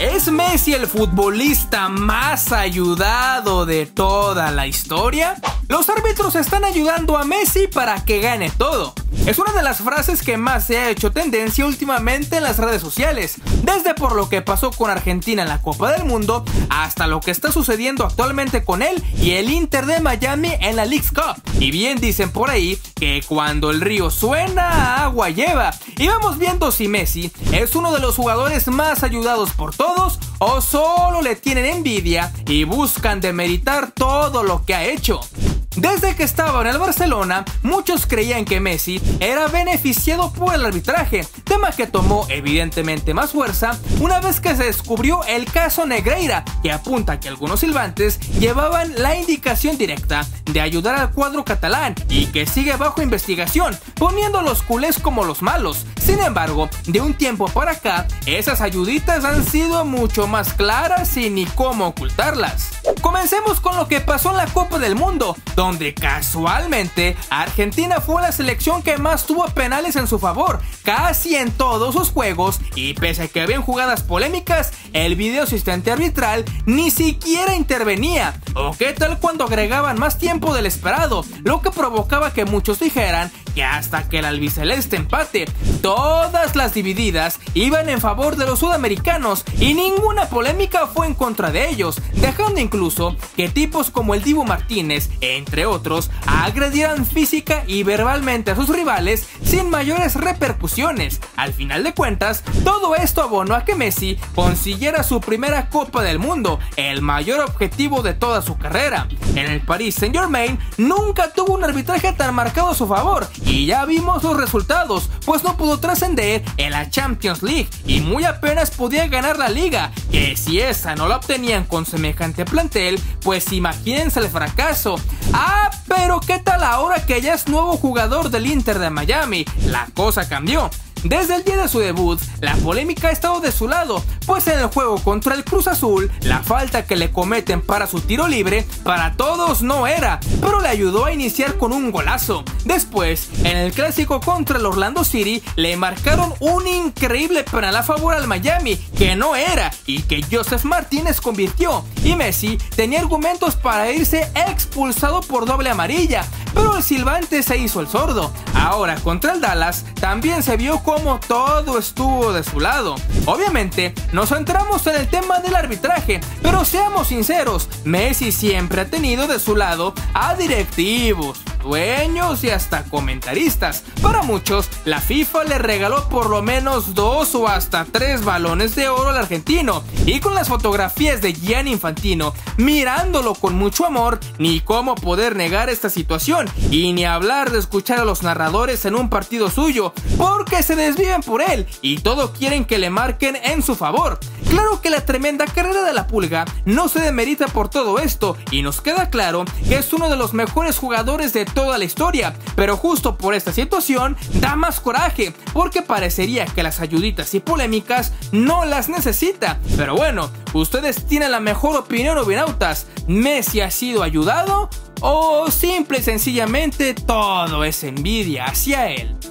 ¿Es Messi el futbolista más ayudado de toda la historia? Los árbitros están ayudando a Messi para que gane todo. Es una de las frases que más se ha hecho tendencia últimamente en las redes sociales, desde por lo que pasó con Argentina en la Copa del Mundo hasta lo que está sucediendo actualmente con él y el Inter de Miami en la Leagues Cup. Y bien dicen por ahí que cuando el río suena, agua lleva. Y vamos viendo si Messi es uno de los jugadores más ayudados por todos o solo le tienen envidia y buscan demeritar todo lo que ha hecho. Desde que estaba en el Barcelona, muchos creían que Messi era beneficiado por el arbitraje, tema que tomó evidentemente más fuerza una vez que se descubrió el caso Negreira, que apunta que algunos silbantes llevaban la indicación directa de ayudar al cuadro catalán y que sigue bajo investigación, poniendo a los culés como los malos. Sin embargo, de un tiempo para acá, esas ayuditas han sido mucho más claras y ni cómo ocultarlas. Comencemos con lo que pasó en la Copa del Mundo, donde casualmente Argentina fue la selección que más tuvo penales en su favor, casi en todos sus juegos, y pese a que habían jugadas polémicas, el video asistente arbitral ni siquiera intervenía. ¿O qué tal cuando agregaban más tiempo del esperado? Lo que provocaba que muchos dijeran que hasta que el albiceleste empate, todas las divididas iban en favor de los sudamericanos y ninguna polémica fue en contra de ellos, dejando incluso que tipos como el Dibu Martínez, entre otros, agredieran física y verbalmente a sus rivales sin mayores repercusiones. Al final de cuentas, todo esto abonó a que Messi consiguiera su primera Copa del Mundo, el mayor objetivo de toda su carrera. En el Paris Saint-Germain nunca tuvo un arbitraje tan marcado a su favor, y ya vimos los resultados, pues no pudo trascender en la Champions League y muy apenas podía ganar la Liga, que si esa no la obtenían con semejante plantel, pues imagínense el fracaso. Pero ¿qué tal ahora que ya es nuevo jugador del Inter de Miami? La cosa cambió. Desde el día de su debut, la polémica ha estado de su lado, pues en el juego contra el Cruz Azul, la falta que le cometen para su tiro libre para todos no era, pero le ayudó a iniciar con un golazo. Después, en el clásico contra el Orlando City, le marcaron un increíble penal a favor al Miami, que no era, y que Joseph Martínez convirtió, y Messi tenía argumentos para irse expulsado por doble amarilla, pero el silbante se hizo el sordo. Ahora contra el Dallas, también se vio como todo estuvo de su lado. Obviamente, nos centramos en el tema del arbitraje, pero seamos sinceros, Messi siempre ha tenido de su lado a directivos, dueños y hasta comentaristas. Para muchos, la FIFA le regaló por lo menos 2 o hasta 3 balones de oro al argentino, y con las fotografías de Gianni Infantino mirándolo con mucho amor, ni cómo poder negar esta situación, y ni hablar de escuchar a los narradores en un partido suyo, porque se desviven por él y todo quieren que le marquen en su favor. Claro que la tremenda carrera de la Pulga no se demerita por todo esto, y nos queda claro que es uno de los mejores jugadores de toda la historia, pero justo por esta situación da más coraje, porque parecería que las ayuditas y polémicas no las necesita. Pero bueno, ustedes tienen la mejor opinión, Ubinautas. ¿Messi ha sido ayudado o simple y sencillamente todo es envidia hacia él?